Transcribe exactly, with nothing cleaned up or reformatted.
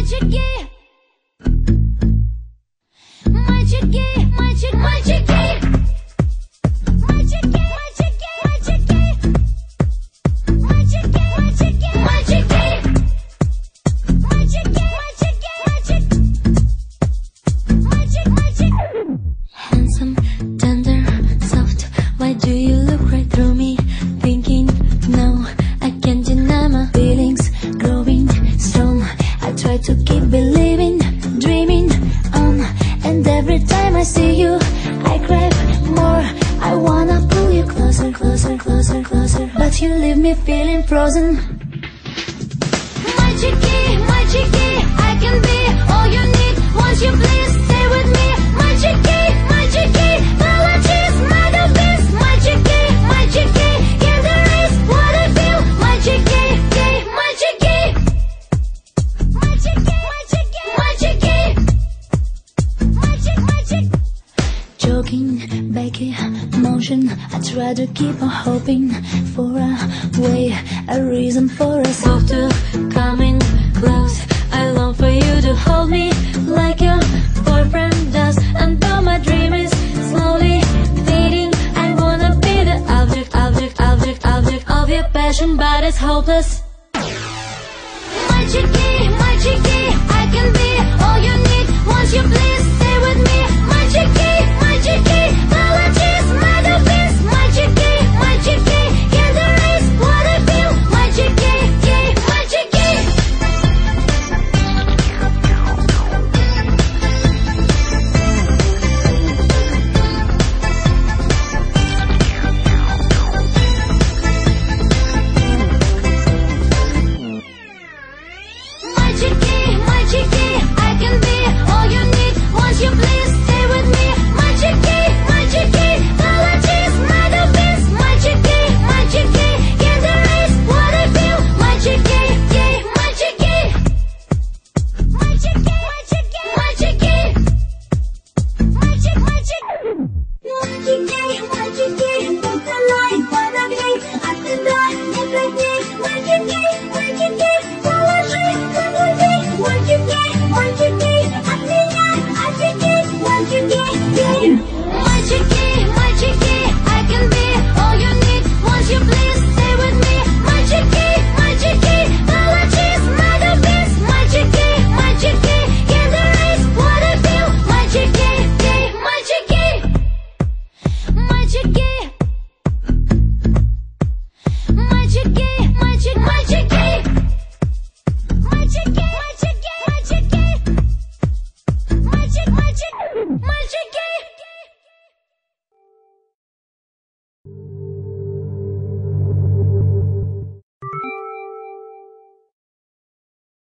Мальчики, мальчики, мальчик, мальчики, мальчики, мальчики, мальчики, мальчики, мальчики, мальчики, мальчики, мальчики, мальчик, мальчик. Handsome, tender, soft. Why do you look right through me? Thinking, no, I can't deny my feelings growing strong. I try to keep believing, dreaming on. And every time I see you, I crave more. I wanna pull you closer, closer, closer, closer. But you leave me feeling frozen. Мальчики, мальчики, I can be all you need. Won't you please stay with me? Мальчики, мальчики, apologies, my the best. Мальчики, мальчики, can't erase what I feel. Мальчики, gay, мальчики, мальчики, мальчики, мальчики, мальчик, мальчик. Joking, Becky, motion. I try to keep on hoping for a way, a reason for us both to coming close. I long for you to hold me like your boyfriend does. And though my dream is slowly fading, I wanna be the object, object, object, object of your passion, but it's hopeless.